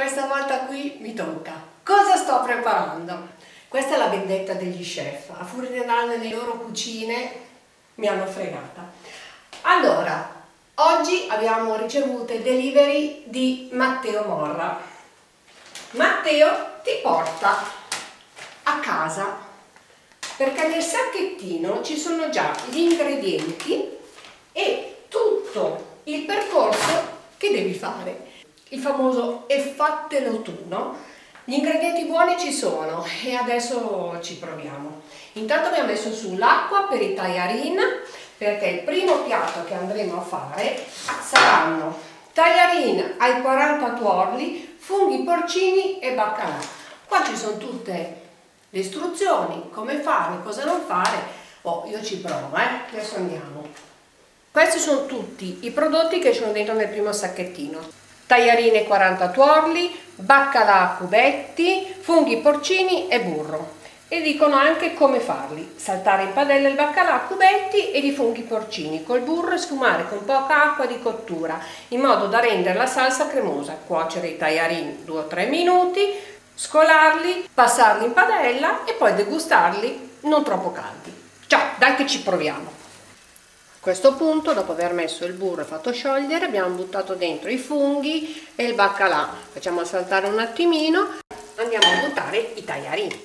questa volta qui mi tocca. Cosa sto preparando? Questa è la vendetta degli chef. A furia di andare nelle loro cucine mi hanno fregata. Allora, oggi abbiamo ricevuto il delivery di Matteo Morra. Matteo ti porta a casa perché nel sacchettino ci sono già gli ingredienti e tutto il percorso che devi fare. Il famoso e fatelo tu, no? Gli ingredienti buoni ci sono e adesso ci proviamo. Intanto abbiamo messo su l'acqua per i tagliarin, perché il primo piatto che andremo a fare saranno tagliarin ai 40 tuorli, funghi porcini e baccalà. Qua ci sono tutte le istruzioni, come fare, cosa non fare. Oh, io ci provo, adesso andiamo. Questi sono tutti i prodotti che sono dentro nel primo sacchettino. Tagliarine 40 tuorli, baccalà a cubetti, funghi porcini e burro. E dicono anche come farli: saltare in padella il baccalà a cubetti e i funghi porcini col burro e sfumare con poca acqua di cottura in modo da rendere la salsa cremosa. Cuocere i tagliarini 2 o 3 minuti, scolarli, passarli in padella e poi degustarli non troppo caldi. Ciao, dai che ci proviamo. A questo punto, dopo aver messo il burro e fatto sciogliere, abbiamo buttato dentro i funghi e il baccalà. Facciamo saltare un attimino, andiamo a buttare i tagliarini.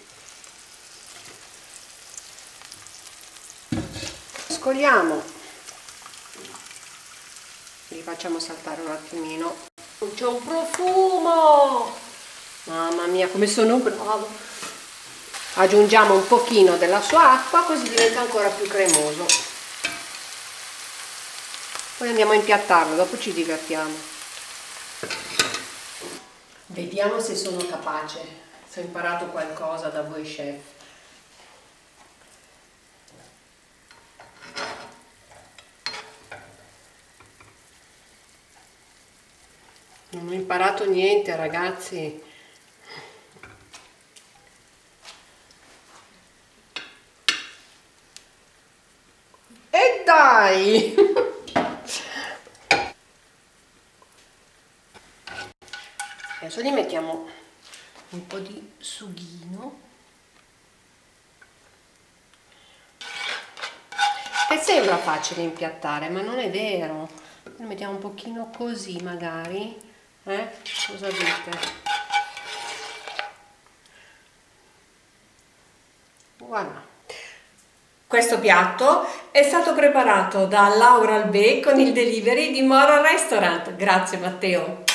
Scoliamo, li facciamo saltare un attimino. C'è un profumo! Mamma mia, come sono bravo! Aggiungiamo un pochino della sua acqua così diventa ancora più cremoso. Poi andiamo a impiattarlo, dopo ci divertiamo. Vediamo se sono capace, se ho imparato qualcosa da voi chef. Non ho imparato niente, ragazzi. E dai! Adesso gli mettiamo un po' di sughino. E sembra facile impiattare, ma non è vero. Lo mettiamo un pochino così magari. Cosa dite? Voilà. Questo piatto è stato preparato da Laura Albè con il delivery di Morra Restaurant. Grazie Matteo.